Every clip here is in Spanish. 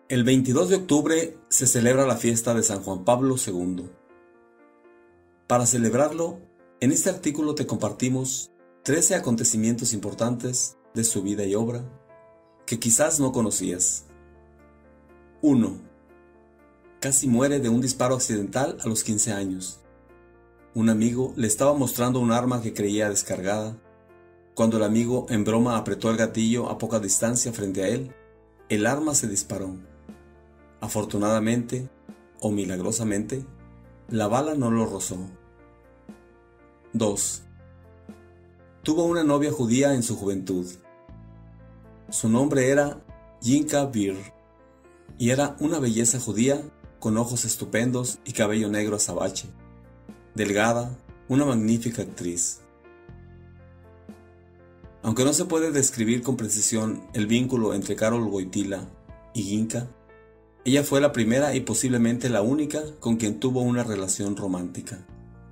El 22 de octubre se celebra la fiesta de San Juan Pablo II. Para celebrarlo, en este artículo te compartimos 13 acontecimientos importantes de su vida y obra que quizás no conocías. 1. Casi muere de un disparo accidental a los 15 años. Un amigo le estaba mostrando un arma que creía descargada. Cuando el amigo en broma apretó el gatillo a poca distancia frente a él, el arma se disparó. Afortunadamente, o milagrosamente, la bala no lo rozó. 2. Tuvo una novia judía en su juventud. Su nombre era Yinka Bir, y era una belleza judía con ojos estupendos y cabello negro azabache. Delgada, una magnífica actriz. Aunque no se puede describir con precisión el vínculo entre Karol Wojtyła y Yinka, ella fue la primera y posiblemente la única con quien tuvo una relación romántica.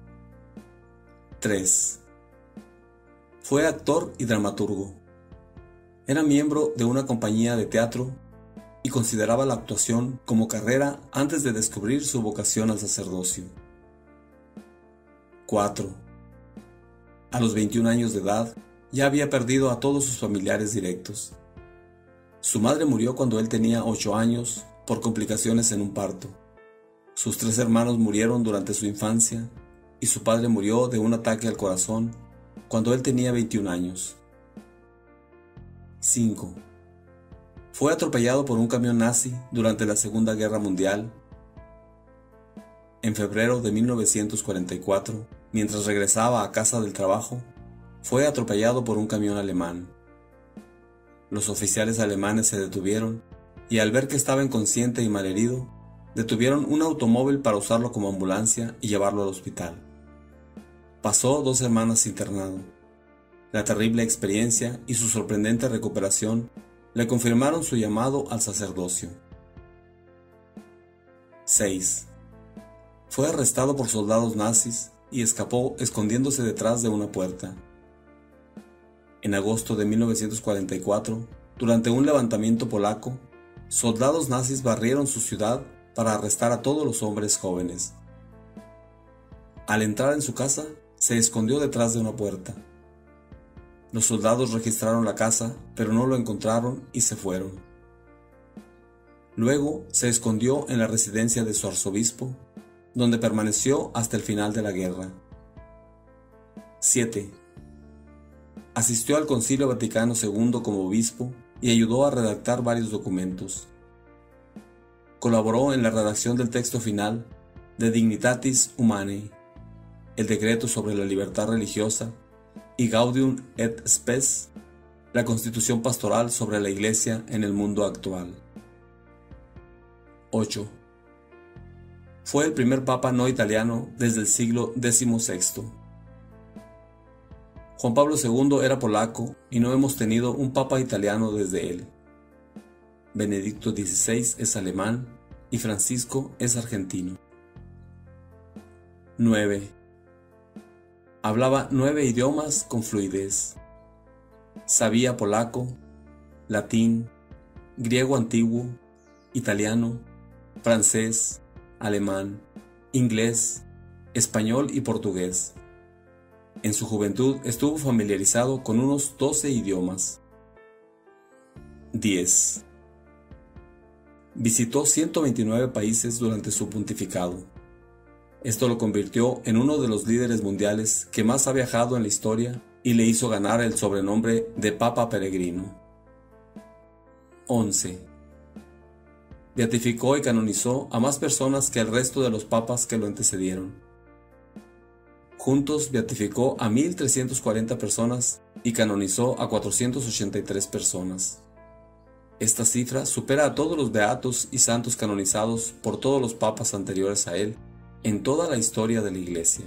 3. Fue actor y dramaturgo. Era miembro de una compañía de teatro y consideraba la actuación como carrera antes de descubrir su vocación al sacerdocio. 4. A los 21 años de edad, ya había perdido a todos sus familiares directos. Su madre murió cuando él tenía 8 años por complicaciones en un parto. Sus 3 hermanos murieron durante su infancia y su padre murió de un ataque al corazón cuando él tenía 21 años. 5. Fue atropellado por un camión nazi durante la Segunda Guerra Mundial. En febrero de 1944, mientras regresaba a casa del trabajo, fue atropellado por un camión alemán. Los oficiales alemanes se detuvieron y al ver que estaba inconsciente y malherido, detuvieron un automóvil para usarlo como ambulancia y llevarlo al hospital. Pasó 2 semanas internado. La terrible experiencia y su sorprendente recuperación le confirmaron su llamado al sacerdocio. 6. Fue arrestado por soldados nazis y escapó escondiéndose detrás de una puerta. En agosto de 1944, durante un levantamiento polaco, soldados nazis barrieron su ciudad para arrestar a todos los hombres jóvenes. Al entrar en su casa, se escondió detrás de una puerta. Los soldados registraron la casa, pero no lo encontraron y se fueron. Luego se escondió en la residencia de su arzobispo, donde permaneció hasta el final de la guerra. 7. Asistió al Concilio Vaticano II como obispo y ayudó a redactar varios documentos. Colaboró en la redacción del texto final de Dignitatis Humanae, el decreto sobre la libertad religiosa, y Gaudium et Spes, la constitución pastoral sobre la Iglesia en el mundo actual. 8. Fue el primer papa no italiano desde el siglo XVI. Juan Pablo II era polaco y no hemos tenido un papa italiano desde él. Benedicto XVI es alemán y Francisco es argentino. 9. Hablaba 9 idiomas con fluidez. Sabía polaco, latín, griego antiguo, italiano, francés, alemán, inglés, español y portugués. En su juventud estuvo familiarizado con unos 12 idiomas. 10. Visitó 129 países durante su pontificado. Esto lo convirtió en uno de los líderes mundiales que más ha viajado en la historia y le hizo ganar el sobrenombre de Papa Peregrino. 11. Beatificó y canonizó a más personas que el resto de los papas que lo antecedieron. Juntos beatificó a 1.340 personas y canonizó a 483 personas. Esta cifra supera a todos los beatos y santos canonizados por todos los papas anteriores a él en toda la historia de la Iglesia.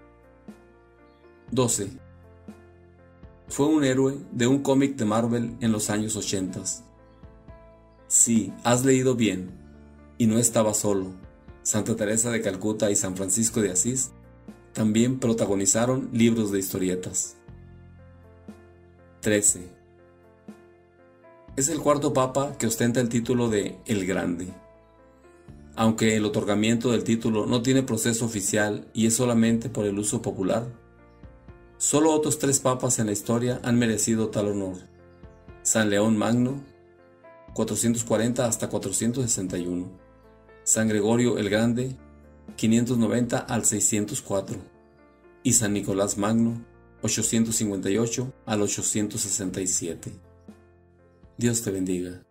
12. Fue un héroe de un cómic de Marvel en los años 80. Sí, has leído bien, y no estaba solo. Santa Teresa de Calcuta y San Francisco de Asís también protagonizaron libros de historietas. 13. Es el cuarto papa que ostenta el título de El Grande. Aunque el otorgamiento del título no tiene proceso oficial y es solamente por el uso popular, solo otros 3 papas en la historia han merecido tal honor: San León Magno, 440 hasta 461, San Gregorio el Grande, 590 al 604, y San Nicolás Magno, 858 al 867. Dios te bendiga.